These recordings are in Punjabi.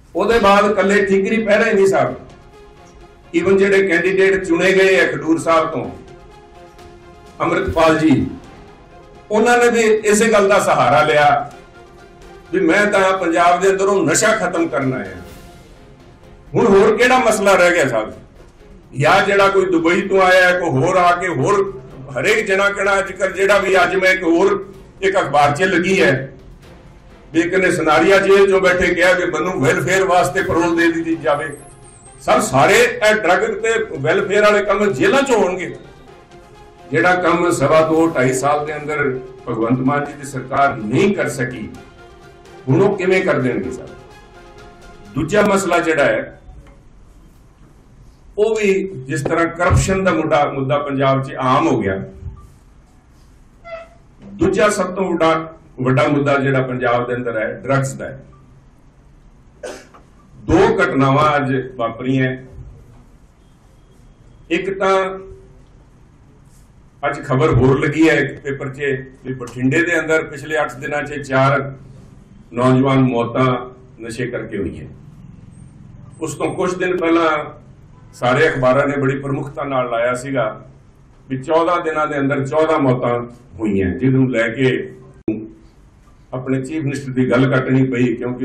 ਉਹਦੇ ਬਾਅਦ ਕੱਲੇ ਠੀਕਰੀ ਪਹਿਰੇ नहीं साहब, ਈਵਨ ਜਿਹੜੇ ਕੈਂਡੀਡੇਟ ਚੁਣੇ ਗਏ ਹੈ ਖਡੂਰ ਸਾਹਿਬ ਤੋਂ ਅੰਮ੍ਰਿਤਪਾਲ ਜੀ, ਉਹਨਾਂ ਨੇ ਵੀ ਇਸੇ ਗੱਲ ਦਾ ਸਹਾਰਾ ਲਿਆ ਵੀ ਮੈਂ ਤਾਂ ਪੰਜਾਬ ਦੇ ਅੰਦਰੋਂ ਨਸ਼ਾ ਖਤਮ ਕਰਨਾ ਹੈ। ਹੁਣ ਹੋਰ ਕਿਹੜਾ ਮਸਲਾ ਰਹਿ ਗਿਆ ਸਾਹਿਬ? ਜਾਂ ਜਿਹੜਾ ਕੋਈ ਦੁਬਈ ਤੋਂ ਆਇਆ ਹੈ, ਕੋਈ ਹੋਰ ਆ ਕੇ ਹੋਰ ਹਰੇਕ ਜਣਾ ਕਿਹੜਾ ਅੱਜਕੱਲ ਜਿਹੜਾ ਵੀ ਅੱਜ ਮੈਂ ਇੱਕ ਅਖਬਾਰ 'ਚ ਲੱਗੀ ਹੈ ਵੀ ਇੱਕ ਨੇ ਸਨਾਰੀਆ ਜੇਲ੍ਹ 'ਚੋਂ ਬੈਠੇ ਕਿਹਾ ਕਿ ਮੈਨੂੰ ਵੈਲਫੇਅਰ ਵਾਸਤੇ ਪੈਰੋਲ ਦੇ ਦਿੱਤੀ ਜਾਵੇ। ਸਭ ਸਾਰੇ ਇਹ ਡਰੱਗ ਤੇ ਵੈਲਫੇਅਰ ਵਾਲੇ ਕੰਮ ਜੇਲ੍ਹਾਂ 'ਚ ਹੋਣਗੇ। ਜਿਹੜਾ ਕੰਮ ਸਵਾ ਤੋਂ 2.5 ਸਾਲ ਦੇ ਅੰਦਰ ਭਗਵੰਤ ਮਾਨ ਜੀ ਦੀ ਸਰਕਾਰ ਨਹੀਂ ਕਰ ਸਕੀ, ਹੁਣ ਉਹ ਕਿਵੇਂ ਕਰ ਦੇਣਗੇ ਸਾਹਿਬ? ਦੂਜਾ ਮਸਲਾ ਜਿਹੜਾ ਹੈ ਉਹ ਵੀ ਜਿਸ ਤਰ੍ਹਾਂ ਕਰਪਸ਼ਨ ਦਾ ਮੁੱਦਾ ਪੰਜਾਬ 'ਚ ਆਮ ਹੋ ਗਿਆ, ਦੂਜਾ ਸਭ ਤੋਂ ਵੱਡਾ ਮੁੱਦਾ ਜਿਹੜਾ ਪੰਜਾਬ ਦੇ ਅੰਦਰ ਹੈ ਡਰੱਗਸ ਦਾ ਹੈ। ਦੋ ਘਟਨਾਵਾਂ ਅੱਜ ਵਾਪਰੀਆਂ। ਇੱਕ ਤਾਂ ਅੱਜ ਖਬਰ ਹੋਰ ਲੱਗੀ ਹੈ ਇੱਕ ਪੇਪਰ 'ਚ ਵੀ ਬਠਿੰਡੇ ਦੇ ਅੰਦਰ ਪਿਛਲੇ 8 ਦਿਨਾਂ 'ਚ 4 ਨੌਜਵਾਨ ਮੌਤਾਂ ਨਸ਼ੇ ਕਰਕੇ ਹੋਈਆਂ। ਉਸ ਤੋਂ ਕੁਝ ਦਿਨ ਪਹਿਲਾਂ ਸਾਰੇ ਅਖਬਾਰਾਂ ਨੇ ਬੜੀ ਪ੍ਰਮੁਖਤਾ ਨਾਲ ਲਾਇਆ ਸੀਗਾ ਵੀ 14 ਦਿਨਾਂ ਦੇ ਅੰਦਰ 14 ਮੌਤਾਂ ਹੋਈਆਂ, ਜਿਹਨੂੰ ਲੈ ਕੇ ਆਪਣੇ ਚੀਫ ਮਿਨਿਸਟਰ ਦੀ ਗੱਲ ਕੱਟਣੀ ਪਈ ਕਿਉਂਕਿ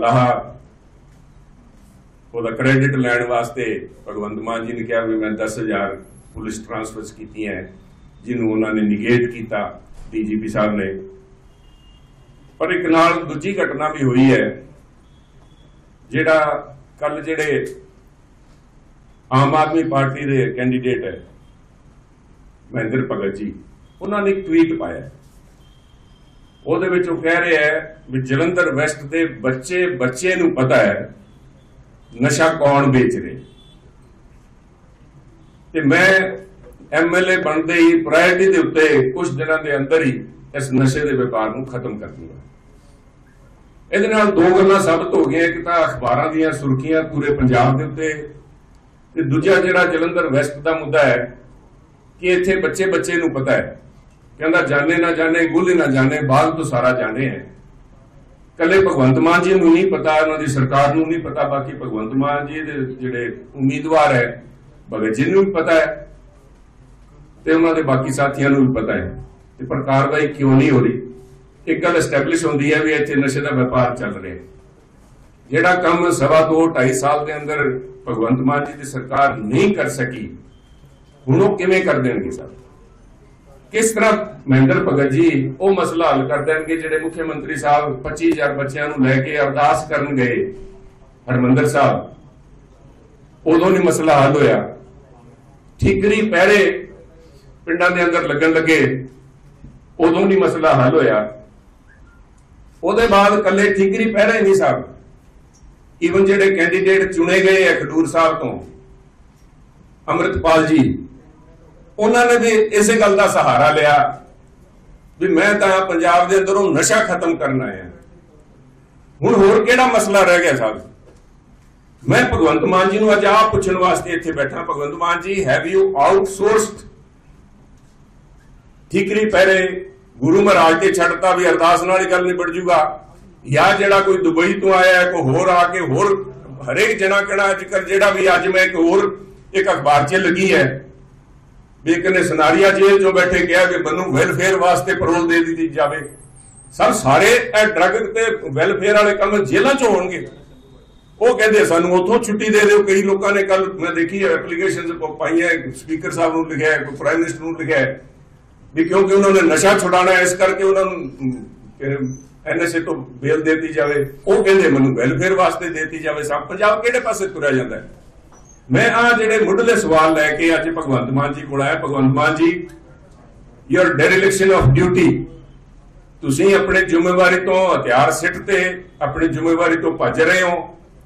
ਉਹਦਾ ਕ੍ਰੈਡਿਟ ਲੈਣ ਵਾਸਤੇ ਭਗਵੰਤ ਮਾਨ ਜੀ ਨੇ ਕਿਹਾ ਵੀ ਮੈਂ 10,000 ਪੁਲਿਸ ਟ੍ਰਾਂਸਫਰਸ ਕੀਤੀਆਂ, ਜਿਹਨੂੰ ਉਹਨਾਂ ਨੇ ਨਿਗੇਟ ਕੀਤਾ ਡੀਜੀਪੀ ਸਾਹਿਬ ਨੇ। ਪਰ ਇੱਕ ਨਾਲ ਦੂਜੀ ਘਟਨਾ ਵੀ ਹੋਈ ਹੈ, ਜਿਹੜਾ ਕੱਲ ਜਿਹੜੇ ਆਮ ਆਦਮੀ ਪਾਰਟੀ ਦੇ ਕੈਂਡੀਡੇਟ ਹੈ ਮਹਿੰਦਰ ਭਗਤ ਜੀ, ਉਹਨਾਂ ਨੇ ਇੱਕ ਟਵੀਟ ਪਾਇਆ। ਉਹਦੇ ਵਿੱਚ ਉਹ ਕਹਿ ਰਹੇ ਹੈ ਵੀ ਜਲੰਧਰ ਵੈਸਟ ਦੇ ਬੱਚੇ ਨੂੰ ਪਤਾ ਹੈ ਨਸ਼ਾ ਕੌਣ ਵੇਚ ਰਿਹਾ, ਤੇ ਮੈਂ ਐਮਐਲਏ ਬਣਦੇ ਹੀ ਪ੍ਰਾਇਰਟੀ ਦੇ ਉੱਤੇ ਕੁਝ ਦਿਨਾਂ ਦੇ ਅੰਦਰ ਹੀ ਇਸ ਨਸ਼ੇ ਦੇ ਵਪਾਰ ਨੂੰ ਖਤਮ ਕਰ ਦੂੰਗਾ। ਇਹਦੇ ਨਾਲ ਦੋ ਗੱਲਾਂ ਸਾਬਤ ਹੋ ਗਈਆਂ, ਇੱਕ ਤਾਂ ਅਖਬਾਰਾਂ ਦੀਆਂ ਸੁਰਖੀਆਂ ਪੂਰੇ ਪੰਜਾਬ ਦੇ ਉੱਤੇ, ਤੇ ਦੂਜਾ ਜਿਹੜਾ ਜਲੰਧਰ ਵੈਸਟ ਦਾ ਮੁੱਦਾ ਹੈ ਕਿ ਇੱਥੇ ਬੱਚੇ ਨੂੰ ਪਤਾ ਹੈ, ਕਹਿੰਦਾ ਜਾਣੇ ਨਾ ਜਾਣੇ ਗੁੱਲ ਨਾ ਜਾਣੇ ਬਾਗ ਤੋਂ ਸਾਰਾ ਜਾਣੇ ਹੈ। ਕੱਲੇ ਭਗਵੰਤ ਮਾਨ ਜੀ ਨੂੰ ਨਹੀਂ ਪਤਾ, ਉਹਨਾਂ ਦੀ ਸਰਕਾਰ ਨੂੰ ਨਹੀਂ ਪਤਾ, ਬਾਕੀ ਭਗਵੰਤ ਮਾਨ ਜੀ ਦੇ ਜਿਹੜੇ ਉਮੀਦਵਾਰ ਹੈ ਭਗਤ ਜੀ ਨੂੰ ਵੀ ਪਤਾ ਹੈ ਤੇ ਉਹਨਾਂ ਦੇ ਬਾਕੀ ਸਾਥੀਆਂ ਨੂੰ ਵੀ ਪਤਾ ਹੈ, ਤੇ ਪਰ ਕਾਰਵਾਈ ਕਿਉਂ ਨਹੀਂ ਹੋ ਰਹੀ? ਇੱਕ ਗੱਲ ਐਸਟੈਬਲਿਸ਼ ਹੁੰਦੀ ਹੈ ਵੀ ਇੱਥੇ ਨਸ਼ੇ ਦਾ ਵਪਾਰ ਚੱਲ ਰਿਹਾ। ਜਿਹੜਾ ਕੰਮ ਸਵਾ ਤੋਂ 2.5 ਸਾਲ ਦੇ ਅੰਦਰ ਭਗਵੰਤ ਮਾਨ ਜੀ ਦੀ ਸਰਕਾਰ ਨਹੀਂ ਕਰ ਸਕੀ, ਹੁਣ ਉਹ ਕਿਵੇਂ ਕਰ ਦੇਣਗੇ ਸਾਹਿਬ? ਕਿਸ ਤਰ੍ਹਾਂ ਮਹਿੰਦਰ ਭਗਤ ਜੀ ਉਹ ਮਸਲਾ ਹੱਲ ਕਰ ਦੇਣਗੇ ਜਿਹੜੇ ਮੁੱਖ ਮੰਤਰੀ ਸਾਹਿਬ 25,000 ਬੱਚਿਆਂ ਨੂੰ ਲੈ ਕੇ ਅਰਦਾਸ ਕਰਨ ਗਏ ਹਰਮੰਦਰ ਸਾਹਿਬ, ਉਦੋਂ ਨਹੀਂ ਮਸਲਾ ਹੱਲ ਹੋਇਆ। ਠੀਕਰੀ ਪਹਿਰੇ ਪਿੰਡਾਂ ਦੇ ਅੰਦਰ ਲੱਗਣ ਲੱਗੇ, ਉਦੋਂ ਨਹੀਂ ਮਸਲਾ ਹੱਲ ਹੋਇਆ। ਉਹਦੇ ਬਾਅਦ ਕੱਲੇ ਠੀਕਰੀ ਪਹਿਰੇ ਨਹੀਂ ਸਾਹਿਬ, ਈਵਨ ਜਿਹੜੇ ਕੈਂਡੀਡੇਟ ਚੁਣੇ ਗਏ ਹੈ ਖਡੂਰ ਸਾਹਿਬ ਤੋਂ ਅੰਮ੍ਰਿਤਪਾਲ ਜੀ, ਉਹਨਾਂ ਨੇ ਵੀ ਇਸੇ ਗੱਲ ਦਾ ਸਹਾਰਾ ਲਿਆ ਵੀ ਮੈਂ ਤਾਂ ਪੰਜਾਬ ਦੇ ਅੰਦਰੋਂ ਨਸ਼ਾ ਖਤਮ ਕਰਨਾ ਹੈ। ਹੁਣ ਹੋਰ ਕਿਹੜਾ ਮਸਲਾ ਰਹਿ ਗਿਆ ਸਾਹਿਬ? ਮੈਂ ਭਗਵੰਤ ਮਾਨ ਜੀ ਨੂੰ ਅੱਜ ਆਪ ਪੁੱਛਣ ਵਾਸਤੇ ਇੱਥੇ ਬੈਠਾ, ਭਗਵੰਤ ਮਾਨ ਜੀ ਹੈਵ ਯੂ ਆਊਟਸੋਰਸਡ ਠੀਕਰੀ ਪਹਿਰੇ? ਗੁਰੂ ਮਹਾਰਾਜ ਤੇ ਛੱਡਤਾ ਵੀ ਅਰਦਾਸ ਨਾਲ ਹੀ ਗੱਲ ਨਿਬੜ ਜੂਗਾ? ਜਾਂ ਜਿਹੜਾ ਕੋਈ ਦੁਬਈ ਤੋਂ ਆਇਆ ਹੈ, ਕੋਈ ਹੋਰ ਆ ਕੇ ਹੋਰ ਹਰੇਕ ਜਣਾ ਕਿਹੜਾ ਅੱਜਕੱਲ ਜਿਹੜਾ ਵੀ ਅੱਜ ਮੈਂ ਇੱਕ ਅਖਬਾਰ 'ਚ ਲੱਗੀ ਹੈ ਵੀ ਇੱਕ ਨੇ ਸਨਾਰੀਆ ਜੇਲ੍ਹ 'ਚੋਂ ਬੈਠੇ ਕਿਹਾ ਕਿ ਮੈਨੂੰ ਵੈਲਫੇਅਰ ਵਾਸਤੇ ਪੈਰੋਲ ਦੇ ਦਿੱਤੀ ਜਾਵੇ। ਸਭ ਸਾਰੇ ਇਹ ਡਰੱਗ ਤੇ ਵੈਲਫੇਅਰ ਵਾਲੇ ਕੰਮ ਜੇਲ੍ਹਾਂ 'ਚ ਹੋਣਗੇ। ਉਹ ਕਹਿੰਦੇ ਸਾਨੂੰ ਉੱਥੋਂ ਛੁੱਟੀ ਦੇ ਦਿਓ। ਕਈ ਲੋਕਾਂ ਨੇ ਕੱਲ ਮੈਂ ਦੇਖੀ ਐਪਲੀਕੇਸ਼ਨ ਪਾਈਆਂ, ਸਪੀਕਰ ਸਾਹਿਬ ਨੂੰ ਲਿਖਿਆ, ਕੋਈ ਪ੍ਰਾਈਮ ਮਿਨਿਸਟਰ ਨੂੰ ਲਿਖਿਆ ਵੀ ਕਿਉਂਕਿ ਉਹਨਾਂ ਨੇ ਨਸ਼ਾ ਛੁਡਾਉਣਾ ਇਸ ਕਰਕੇ ਉਹਨਾਂ ਨੂੰ ਐਨਐਸਏ ਤੋਂ ਬੇਲ ਦੇਤੀ ਜਾਵੇ। ਉਹ ਕਹਿੰਦੇ ਮੈਨੂੰ ਵੈਲਫੇਅਰ ਵਾਸਤੇ ਦੇਤੀ ਜਾਵੇ। ਸਭ ਪੰਜਾਬ ਕਿਹੜੇ ਪਾਸੇ ਤੁਰਿਆ ਜਾਂਦਾ ਹੈ? ਮੈਂ ਆ ਜਿਹੜੇ ਮੁੱਢਲੇ ਸਵਾਲ ਲੈ ਕੇ ਅੱਜ ਭਗਵੰਤ ਮਾਨ ਜੀ ਕੋਲ ਆਇਆ। ਭਗਵੰਤ ਮਾਨ ਜੀ, ਯੂਰ ਡੈਰੀਲਿਕਸ਼ਨ ਆਫ ਡਿਊਟੀ, ਤੁਸੀਂ ਆਪਣੇ ਜ਼ਿੰਮੇਵਾਰੀ ਤੋਂ ਹਥਿਆਰ ਸਿੱਟ ਤੇ ਆਪਣੀ ਜ਼ਿੰਮੇਵਾਰੀ ਤੋਂ ਭੱਜ ਰਹੇ ਹੋ,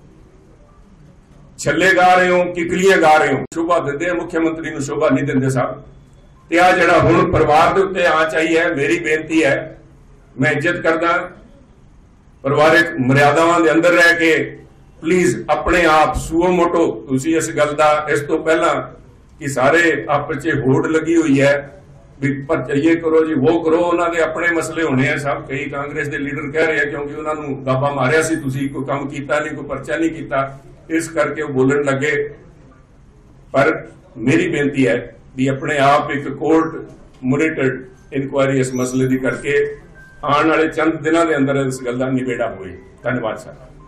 ਛੱਲੇ ਗਾ ਰਹੇ ਹੋ, ਕਿਕਲੀਆਂ ਗਾ ਰਹੇ ਹੋ। ਸ਼ੋਭਾ ਦਿੰਦੇ ਆ ਮੁੱਖ ਮੰਤਰੀ ਨੂੰ, ਸ਼ੋਭਾ ਨਹੀਂ ਦਿੰਦੇ ਸਾਹਿਬ। ਤੇ ਆ ਜਿਹੜਾ ਹੁਣ ਪਰਿਵਾਰ ਦੇ ਉੱਤੇ ਆਂਚ ਆਈ ਹੈ, ਮੇਰੀ ਬੇਨਤੀ ਹੈ, ਮੈਂ ਇੱਜ਼ਤ ਕਰਦਾ ਪਰਿਵਾਰਿਕ ਮਰਿਆਦਾਵਾਂ ਦੇ ਅੰਦਰ ਰਹਿ ਕੇ ਪਲੀਜ਼ ਆਪਣੇ ਆਪ ਸੂਓ ਮੋਟੋ ਤੁਸੀਂ ਇਸ ਗੱਲ ਦਾ ਇਸ ਤੋਂ ਪਹਿਲਾਂ ਕਿ ਸਾਰੇ ਆਪਸ 'ਚ ਹੋੜ ਲੱਗੀ ਹੋਈ ਹੈ ਵੀ ਪਰ ਇਹ ਕਰੋ ਜੀ ਉਹ ਕਰੋ, ਉਹਨਾਂ ਦੇ ਆਪਣੇ ਮਸਲੇ ਹੋਣੇ ਆ ਸਭ। ਕਈ ਕਾਂਗਰਸ ਦੇ ਲੀਡਰ ਕਹਿ ਰਹੇ ਆ ਕਿਉਂਕਿ ਉਹਨਾਂ ਨੂੰ ਗਾਪਾ ਮਾਰਿਆ ਸੀ, ਤੁਸੀਂ ਕੋਈ ਕੰਮ ਕੀਤਾ ਨਹੀਂ, ਕੋਈ ਪਰਚਾ ਨਹੀਂ ਕੀਤਾ, ਇਸ ਕਰਕੇ ਉਹ ਬੋਲਣ ਲੱਗੇ। ਪਰ ਮੇਰੀ ਬੇਨਤੀ ਹੈ ਵੀ ਆਪਣੇ ਆਪ ਇੱਕ ਕੋਰਟ ਮੋਨੀਟਰਡ ਇਨਕੁਆਇਰੀ ਇਸ ਮਸਲੇ ਦੀ ਕਰਕੇ ਆਉਣ ਵਾਲੇ ਚੰਦ ਦਿਨਾਂ ਦੇ ਅੰਦਰ ਇਸ ਗੱਲ ਦਾ ਨਿਬੇੜਾ ਹੋਏ। ਧੰਨਵਾਦ ਸਰ।